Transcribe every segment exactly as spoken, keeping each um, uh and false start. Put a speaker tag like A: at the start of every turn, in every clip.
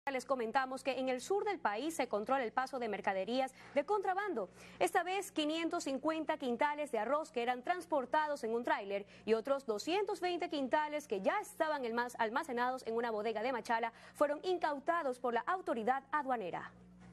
A: Les comentamos que en el sur del país se controla el paso de mercaderías de contrabando. Esta vez quinientos cincuenta quintales de arroz que eran transportados en un tráiler y otros doscientos veinte quintales que ya estaban almacenados en una bodega de Machala fueron incautados por la autoridad aduanera.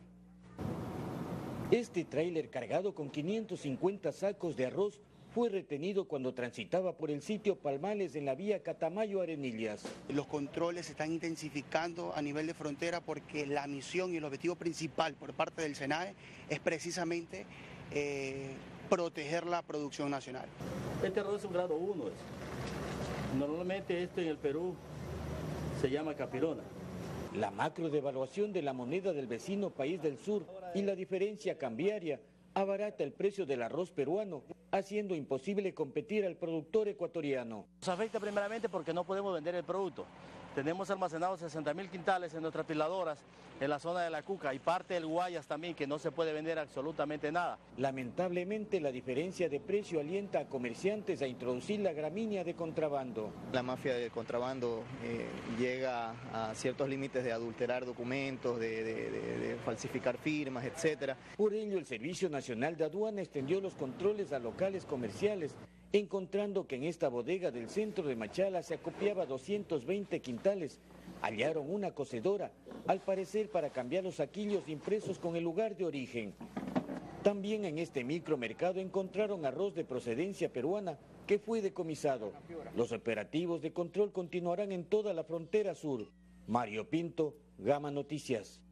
B: Este tráiler cargado con quinientos cincuenta sacos de arroz fue retenido cuando transitaba por el sitio Palmales en la vía Catamayo-Arenillas.
C: Los controles se están intensificando a nivel de frontera porque la misión y el objetivo principal por parte del SENAE es precisamente eh, proteger la producción nacional.
D: Este arroz es un grado uno. Normalmente esto en el Perú se llama capirona.
B: La macro devaluación de la moneda del vecino país del sur y la diferencia cambiaria abarata el precio del arroz peruano, haciendo imposible competir al productor ecuatoriano.
D: Nos afecta primeramente porque no podemos vender el producto. Tenemos almacenados sesenta mil quintales en nuestras piladoras en la zona de la Cuca y parte del Guayas también, que no se puede vender absolutamente nada.
B: Lamentablemente, la diferencia de precio alienta a comerciantes a introducir la gramínea de contrabando.
E: La mafia del contrabando eh, llega a ciertos límites de adulterar documentos, de, de, de, de falsificar firmas, etcétera.
B: Por ello, el Servicio Nacional de Aduana extendió los controles a locales comerciales, encontrando que en esta bodega del centro de Machala se acopiaba doscientos veinte quintales. Hallaron una cocedora, al parecer para cambiar los saquillos impresos con el lugar de origen. También en este micromercado encontraron arroz de procedencia peruana que fue decomisado. Los operativos de control continuarán en toda la frontera sur. Mario Pinto, Gama Noticias.